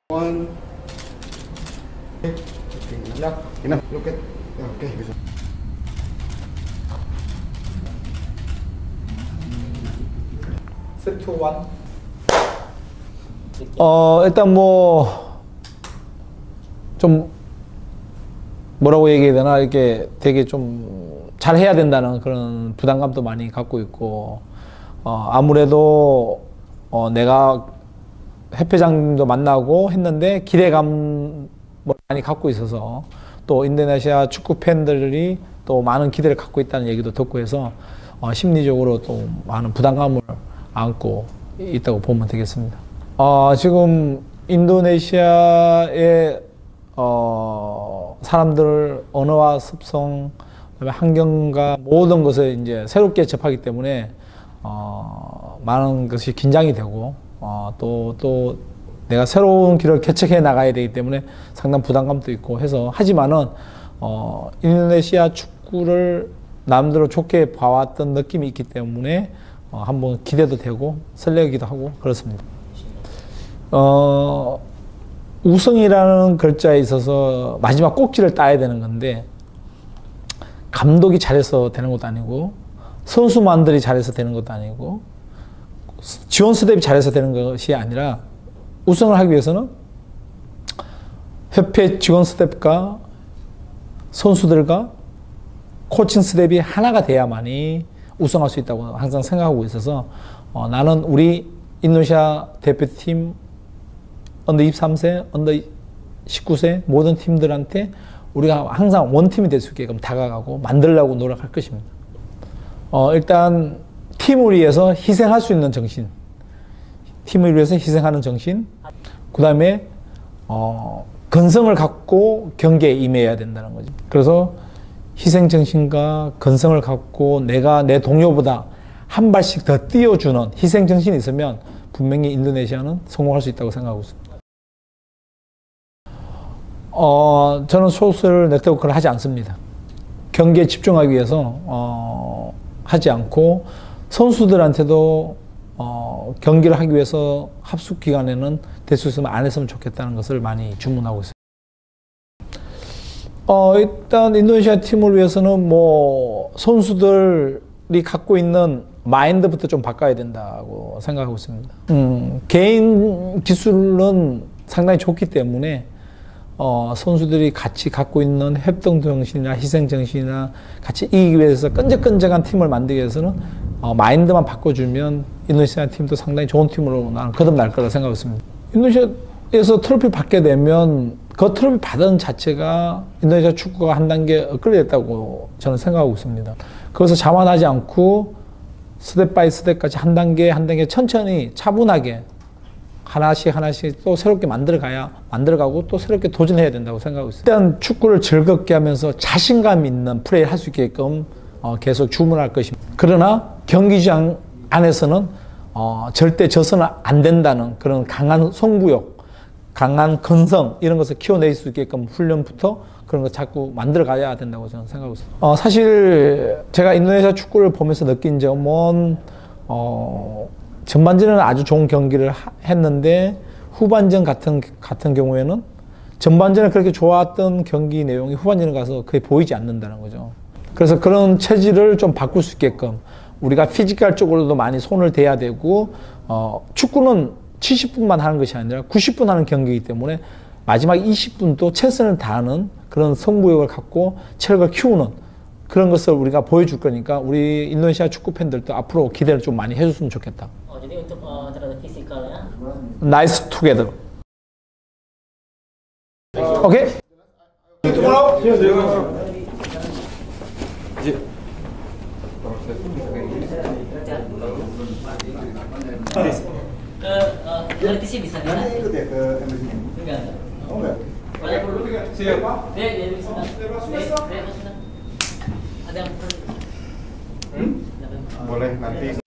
One. Okay, enough. Enough. Look at. Okay. Set to one. 일단 좀 뭐라고 얘기해야 되나, 이렇게 되게 좀 잘해야 된다는 그런 부담감도 많이 갖고 있고, 아무래도 내가 협회장님도 만나고 했는데 기대감 많이 갖고 있어서, 또 인도네시아 축구 팬들이 또 많은 기대를 갖고 있다는 얘기도 듣고 해서 심리적으로 또 많은 부담감을 안고 있다고 보면 되겠습니다. 지금 인도네시아의 사람들 언어와 습성, 그다음에 환경과 모든 것을 이제 새롭게 접하기 때문에 많은 것이 긴장이 되고, 또 내가 새로운 길을 개척해 나가야 되기 때문에 상당 부담감도 있고 해서, 하지만은 인도네시아 축구를 남들로 좋게 봐왔던 느낌이 있기 때문에 한번 기대도 되고 설레기도 하고 그렇습니다. 우승이라는 글자에 있어서 마지막 꼭지를 따야 되는 건데, 감독이 잘해서 되는 것도 아니고, 선수만들이 잘해서 되는 것도 아니고, 지원 스텝이 잘해서 되는 것이 아니라, 우승을 하기 위해서는 협회 직원 스텝과 선수들과 코칭 스텝이 하나가 돼야만이 우승할 수 있다고 항상 생각하고 있어서, 나는 우리 인도네시아 대표팀 언더 23세, 언더 19세 모든 팀들한테 우리가 항상 원팀이 될 수 있게끔 다가가고 만들려고 노력할 것입니다. 일단 팀을 위해서 희생할 수 있는 정신, 팀을 위해서 희생하는 정신, 그 다음에 근성을 갖고 경기에 임해야 된다는 거죠. 그래서 희생정신과 근성을 갖고 내가 내 동료보다 한 발씩 더 띄워주는 희생정신이 있으면 분명히 인도네시아는 성공할 수 있다고 생각하고 있습니다. 저는 소셜 네트워크를 하지 않습니다. 경기에 집중하기 위해서 하지 않고, 선수들한테도 경기를 하기 위해서 합숙 기간에는 될 수 있으면 안 했으면 좋겠다는 것을 많이 주문하고 있습니다. 일단 인도네시아 팀을 위해서는 선수들이 갖고 있는 마인드부터 좀 바꿔야 된다고 생각하고 있습니다. 개인 기술은 상당히 좋기 때문에 선수들이 같이 갖고 있는 협동정신이나 희생정신이나 같이 이기기 위해서 끈적끈적한 팀을 만들기 위해서는 마인드만 바꿔주면 인도네시아 팀도 상당히 좋은 팀으로 나는 거듭날 거라 생각하고 있습니다. 인도네시아에서 트로피 받게 되면 그 트로피 받은 자체가 인도네시아 축구가 한 단계 업그레이드했다고 저는 생각하고 있습니다. 그래서 자만하지 않고 스텝 바이 스텝까지 한 단계 한 단계 천천히 차분하게 하나씩 또 새롭게 만들어가고 또 새롭게 도전해야 된다고 생각하고 있습니다. 일단 축구를 즐겁게 하면서 자신감 있는 플레이를 할 수 있게끔 계속 주문할 것입니다. 그러나 경기장 안에서는 절대 져서는 안 된다는 그런 강한 승부욕, 강한 근성, 이런 것을 키워낼 수 있게끔 훈련부터 그런 거 자꾸 만들어가야 된다고 저는 생각하고 있습니다. 사실 제가 인도네시아 축구를 보면서 느낀 점은 전반전에는 아주 좋은 경기를 했는데, 후반전 같은 경우에는 전반전에 그렇게 좋았던 경기 내용이 후반전에 가서 거의 보이지 않는다는 거죠. 그래서 그런 체질을 좀 바꿀 수 있게끔 우리가 피지컬 쪽으로도 많이 손을 대야 되고, 축구는 70분만 하는 것이 아니라 90분 하는 경기이기 때문에 마지막 20분도 최선을 다하는 그런 승부욕을 갖고 체력을 키우는 그런 것을 우리가 보여줄 거니까, 우리 인도네시아 축구 팬들도 앞으로 기대를 좀 많이 해줬으면 좋겠다. Jadi untuk terhadap fisikalnya. Nice together. 오케이? Politisi bisa kan? Ikut ya ke embassy? Enggak. Oh enggak? Banyak dulu kan? Siapa? Dia bisa. Dia ada yang Boleh nanti